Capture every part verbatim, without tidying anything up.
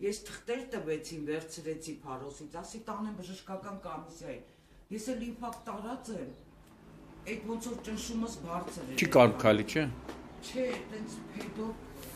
Ես թղթեր տվեցին, վերցրեցի Փարոսից, ասի տանեմ բժշկական կոմիսիայի։ Ես էլ ինֆակտ տարած եմ, այդ ոնց որ ճնշումս բարձր է։ Չի կարող քալի, չէ։ Չէ, տենց փեդո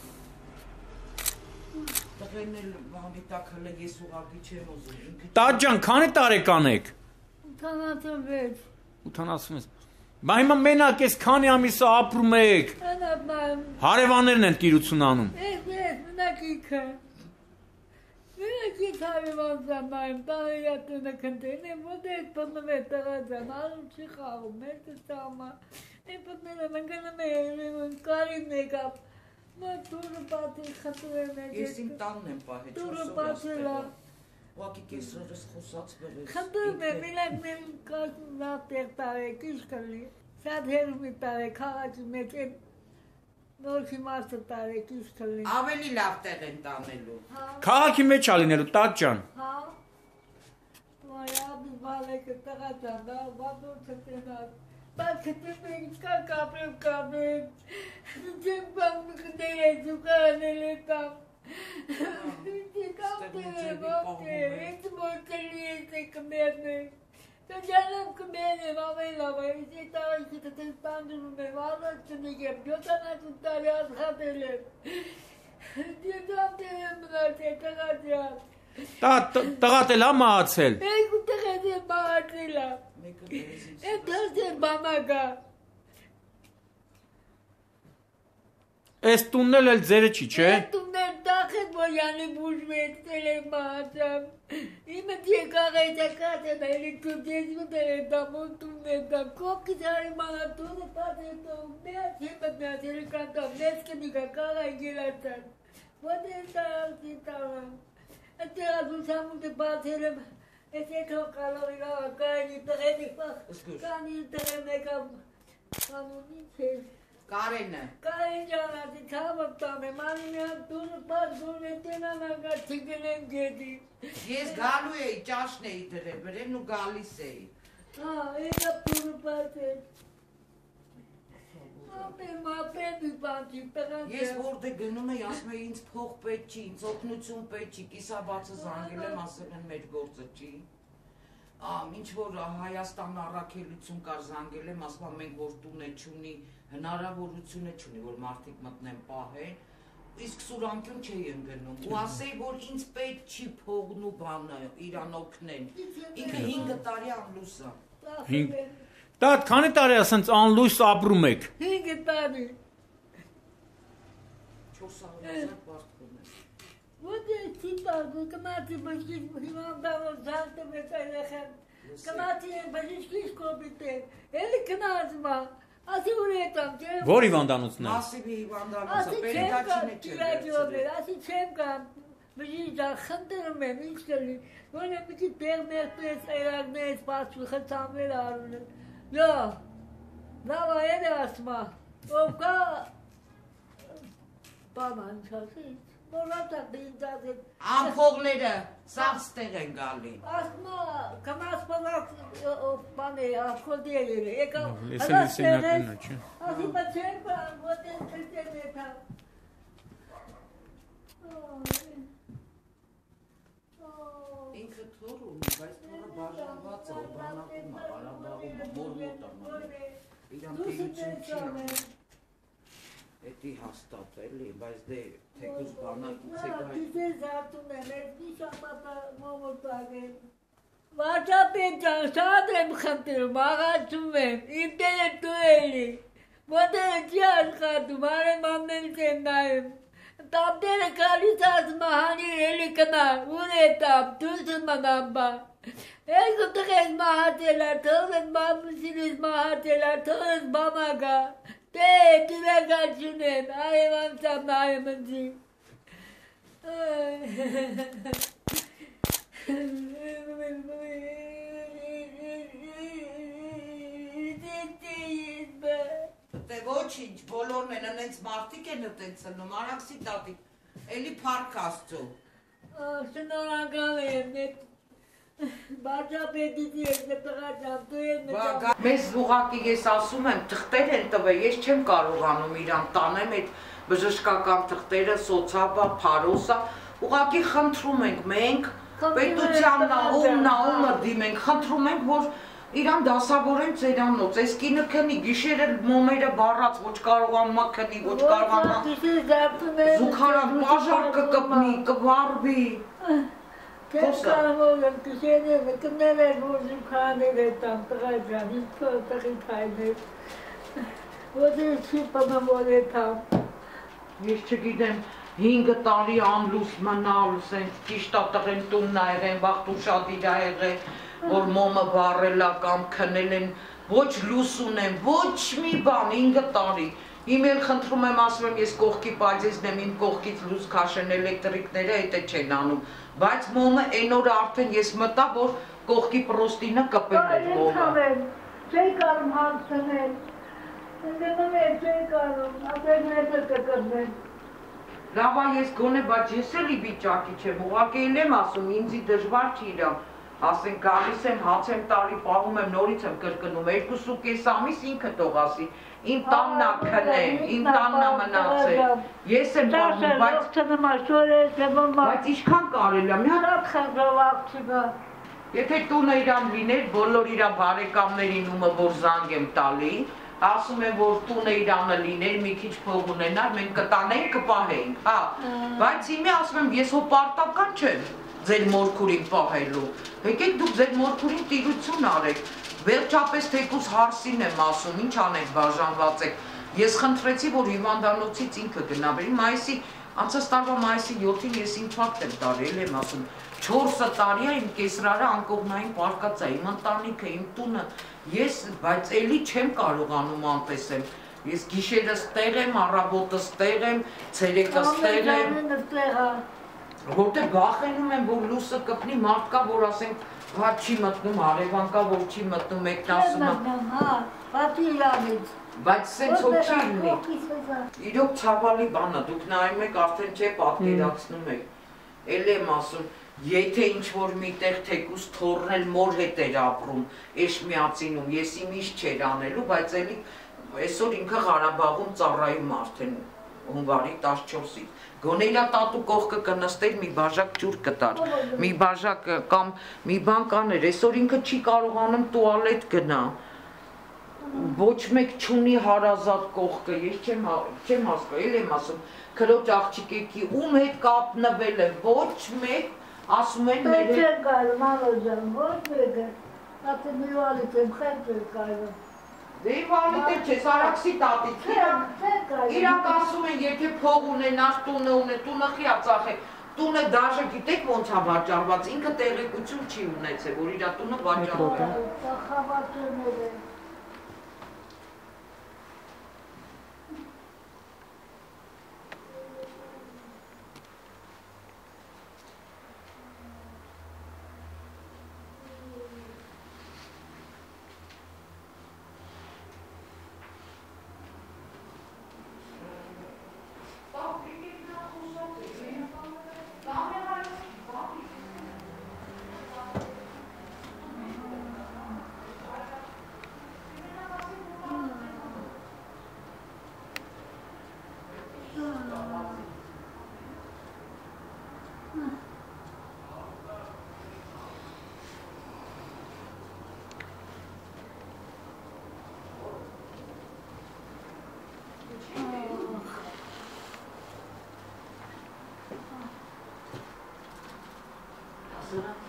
տղեն էլ բանիտակ հլը ես ուղղակի չեմ ուզում։ Տաճ ջան, քանի տարեկան եք։ ութանասունվեց։ ութանասունվեց։ Բա հիմա մենակ ես քանի ամիս ապրում եք։ Հարևաններն են տիրություն անում։ Ես ես մնակիքը։ Մնակիք հարևանձամ նայում, տարերատունը կնդեն եմ, ոտ ես պտնվում է տղաձան, արում չի խաղում, ես տամա։ Են պտնել եմ, ընգնում եմ, կարիքն եկավ, մոտ դուրը պատի խտում եմ եք։ Ես իմ տանն եմ պահել, դուրը պատելա։ Ուղղակի կեսրորս խոսած բերես։ Խնդրում եմ, իլակ մեն կարծում լավ տեղ տարեք, ինչ կլի։ Շատ հերումի տարեք, քաղաքի մեջ են նորքի մարդը տարեք, ինչ կլի։ Ավելի լավ տեղ են տանելու։ Քաղաքի մեջ ա լինելու, Տաճ ջան։ Հա։ Վայ, աբի բալեկը տղա ջան, դա վատոր չտնած։ Բայց կտեմ ենք կա կապրեմ կապրեմ։ Չեմ բան մկներ է ձուկանել է տամ։ Կապտեր, բապտեր, ինձ մոտելի ես է կմերն է։ Տաջանեմ կմերն եմ ամեն լավ է, ես է տարիքի տտես տանդրում եմ, առած չնիկ եմ, յոթանասուն տարի ազղատել եմ։ Դյետամտեր եմ մնաց է տղաձյան։ Տղատ էլ ա մահացել։ Երկու տղաց եմ մահացել է։ Էդ դարս եմ բամագա։ Էս տունն էլ էլ ձերը չի, չէ։ Էդ տունն էլ տախետ բոյանի բուժվեցել եմ մահացամ։ Իմը դյեկաղ էջակած են, էլի կուտեզվում է դամոն տունն է դամ, կոպքից հարիմանա տունը պատ է տում, մեած հիմըտ մեած էլի կանտամ, նես կնիկա կաղա գելացան, ոտ է տարալցի տարամ, այդտեղ ազուսամուտը բացել եմ, ես էտ հո կալով իրավա կայնի տղենի պախ, կանի տղեն եկավ, կանունի չես, Կարենը։ Կարեն ջանացի թավըկ տամ եմ, անի միան տունը պատ գոն է տենան անգար չգնեմ գետի։ Ես գալու էի, ճաշն էի դրել, բրեն ու գալիս էի։ Հա, եկա տունը պատ է։ Ապեմ, ապեմ մի պանչի, տղան Ես որդե գնում էի, ասում էի ինձ փող պետք չի, ինձ օգնություն պետք չի, կիսաբացը զանգել եմ, ասել են մեր գործը չի։ Ինչ որ Հայաստան առաքելություն կար զանգել եմ, ասում մենք որ տուն է չունի, հնարավորությունը չունի, որ մարդիկ մտնեն պահեն, իսկ սուրանկյուն չէի ընգնում, ու ասեի, որ ինձ պետք չի փողն ու բանը իրան օգնեն, ինքը հինգ տարի անլույս է։ Տատ, քանի տարի ասենց անլույս ապրում եք։ Հինգ տարի։ չորսահինգ պարտքում է։ Ոտ է չի տարգու, կմատի բժիշկ հիման դավոր զանտում է տայրեխեն, կմատի են բժիշկիս կոպիտ է, էլի կնազմ է, ասի ուր եկամ, չեմ։ Որ հիվանդանոցն է։ Մասիվի հիվանդանոցը, պերիդաչին է չեմ, ասի չեմ կամ, բժիշկ խնդրում եմ, ինչ կլի, որ է միկի տեղներ պես, այրագներ, պասու, խծամեր արուն եմ, յո, լավ այր է ասմա, ով կա, բաման չասի, մորատակ դինտած են։ Ամփողները սաղ ստեղ են գալի։ Ասմա, կմաս պալակ բան է, ախոդի է երը, եկա, լեսել լիսենակն է, չէ։ ասի բա չեմ բան, ոտ են չրտեն եթա։ Ինքը թոր ունի, բայց թորը բաժանված է, բանակում է, բարաբաղում է, մորմոտ է մանը, իրան տիրություն չի անում, էտի հաստատ էլի, բայց դե թեկուզ բանակից է գայ։ Դիզեր զարտում եմ, ես մի շապատա մոմոտակ եմ, վարչապետ ջան, շատ եմ խնդրում, աղաչում եմ, իմ տերը դու էլի, ոտերը չի աշխատում, հարևաններից եմ նայում, տապտերը կալիս ասում հանիր էլի կնա, ուր է տապ, դուրս մնամ բա, ես ու տղես մահատել է, թողս մամուսինս մահատել է, թողս բամագա, դե տիրակացուն եմ, այևանցամ նայում ընձի, Դե ոչինչ, բոլորն են, ընենց մարդիկ են ըտենց սնում, Արաքսի տատիկ, էլի պարկ աստծու։ Շնորհակալ եմ, վարչապետից ես տղաճան, դու ես մտավ։ Մեզ ուղղակի ես ասում եմ, թղթեր են տվել, ես չեմ կարողանում իրան տանեմ այդ բժշկական թղթերը, սոցապա, փարոսա, ուղղակի խնդրում ենք մենք պետության նահում նահումը դիմենք, խնդրում ենք, որ իրան դասավորեն ծերանոց, այս կինը քնի, գիշերը մոմերը բառած, ոչ կարողան մա քնի, ոչ կարողան զուգարան, պաժար կկպնի, կվարվի։ Չեմ կարող եմ գիշերները կնել են, որ զուգաներ են տան տղա ջան, ինձ տղի թայներ, որ չի պնմոր է տան։ Ես չգիտեմ, հինգ տարի անլուս մնալ, ճիշտ է տղեն տունն ա եղեն, վաղտուշադիր ա եղեն, որ մոմը վառելա կամ քնել են, ոչ լույս ունեն, ոչ մի բան, հինգ տարի։ Իմ էլ խնդրում եմ, ասում եմ, ես կողքի պայծեսն եմ, իմ կողքից լույս քաշեն, էլեկտրիկները հետը չեն անում, բայց մոմը այն օրը արդեն ես մտա, որ կողքի պրոստինը կպել էր մոմը։ Չէի կարում հանցնել, ընդենում է չէի կարում, ապերները կկրնեն։ Լավա ես գոնե, բայց ես էլ ի վիճակի չեմ, ուղղակի էլ եմ ասում, ինձի դժվար չի իրա, ասենք գալիս եմ, հաց եմ տարի, պահում եմ, նորից եմ կրկնում, երկուս ու կես ամիս ինքը թող ասի, իմ տանն ա քնե, իմ տանն ա մնացել, ես եմ պահում, բայց ինչքան կարել եմ, մի հատ խնդրով աղջիկա։ Եթե տունը իրան լիներ, բոլոր իրա բարեկամներին ումը, որ զանգ եմ տալի, ասում եմ, որ տունը իրանը լիներ, մի քիչ փող ունենար, մենք կտանենք, կպահենք, հա, բայց հիմի ասում եմ, ես հո պարտական չեմ ձեր մորքուրին պահելու, եկեք դուք ձեր մորքուրին տիրություն արեք, վերջապես թեկուզ հարսին եմ ասում, ինչ անեք բաժանված եք, ես խնդրեցի, որ հիվանդանոցից ինքը գնա, բերի մայիսի, անցած տարվա մայիսի յոթին ես ինֆարկտ եմ տարել, եմ ասում, չորսը տարի է իմ կեսրարը անկողնային պարկած է, իմ ընտանիքը, իմ տունը, ես, բայց էլի չեմ կարողանում անտեսեմ, ես գիշերս տեղ եմ, առավոտս տեղ եմ, ցերեկս տեղ եմ, որտեղ վախենում եմ, որ լույսը կպնի, մարդ կա, որ ասենք, հա չի մտնում, հարևան կա, որ չի մտնում, մեկն ասում է, բայց սենց հո չի լինի, իրոք ցավալի բան է, դուք նայում եք, արդեն չէ պատկերացնում եք, էլ եմ ասում, եթե ինչ-որ միտեղ թեկուս թորնել մոր հետ էր ապրում, էշ միացինում, ես իմ իշ չեր անելու, բայց էլի այսօր ինքը Ղարաբաղում ծառայում արդեն հունվարի տասնչորսից, գոնե իրա տատու կողքը կնստեր, մի բաժակ ջուր կտար, մի բաժակ կամ մի բան կաներ, այսօր ինքը չի կարողանում տուալետ գնա, ոչ մեկ չունի հարազատ կողքը, ես չեմ հասկա, էլ եմ ասում, քրոջ աղջիկեքի ում հետ կապնվել է, ոչ մեկ ասում են մեր հետ։ Պետք չեն կարում, անոջան, ոչ մեկը, ատը միվալիտ եմ, խենտ էր կարում։ Դե իվալիտ եմ չես, Արաքսի տատիկի, իրանք ասում են, եթե փող ունենար, տունը ունե, տունը խիա ծախ է, տունը դաժը գիտեք ոնց է վաճառված, ինքը տեղեկություն չի ունեցել, որ իրա տունը վաճառված է։ Sırada